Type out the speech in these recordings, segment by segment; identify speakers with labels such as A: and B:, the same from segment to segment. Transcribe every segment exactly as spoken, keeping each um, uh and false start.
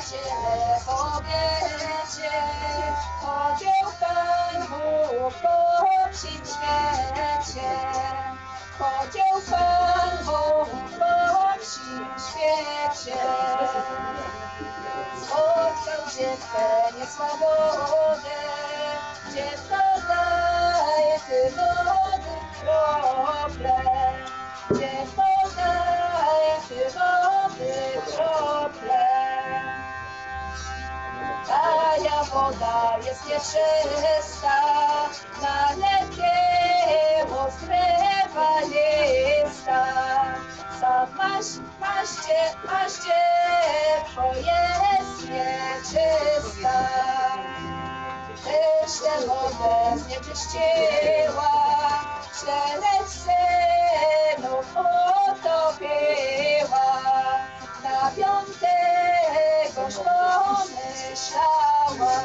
A: Kościele powiecie, chodził Pan Bóg po wsim świecie. Chodził Pan Bóg po wsim świecie. Spotkał dziewkę niesłabodę, dziewka daje ty wody krople. Dziewko daje ty wody krople. Taja woda jest nieczysta, na lekkiego zdrewa lista. Sam maś, maście, maście, bo jest nieczysta. Tyś tę wodę znieczyściła, czterech synów utopiła. Na piątegoż pomyślała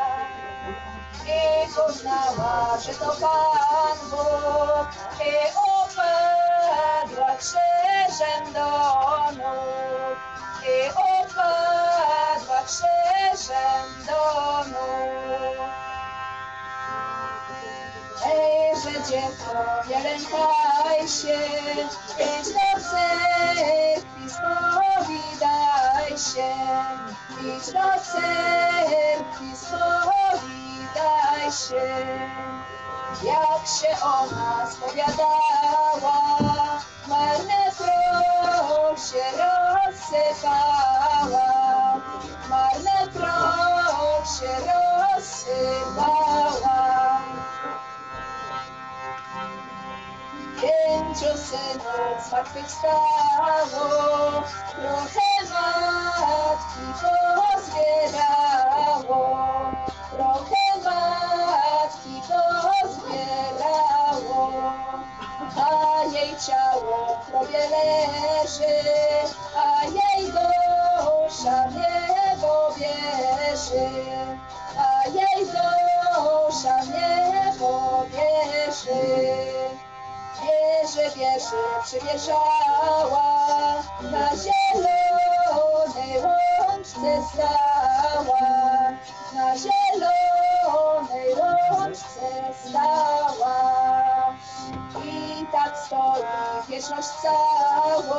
A: i poznała, że to Pan Bóg, i upadła krzyżem do nóg, i upadła krzyżem do nóg. Ejże dziewko, nie lękaj się, idź do cerkwi, spowiadaj się. Idź do cerkwi, spowiadaj się. Jak się ona spowiadała, marny proch się rozsypała. Marny proch się rozsypała. Pięciu synów zmartwychwstało, trochę matki pozbierało, trochę matki pozbierało, a jej ciało w grobie leży, a jej dusza w niebo bierze, a jej dusza w niebo bierze. Bierze, bierze, przybieżała, na zielonej łączce stała, na zielonej łączce stała. I tak stoi wieczność całą,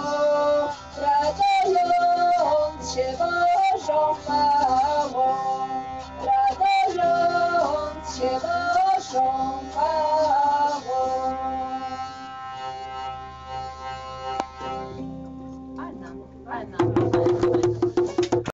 A: radując się Bożą chwałą, radując się Bożą chwałą.
B: Anna, Anna.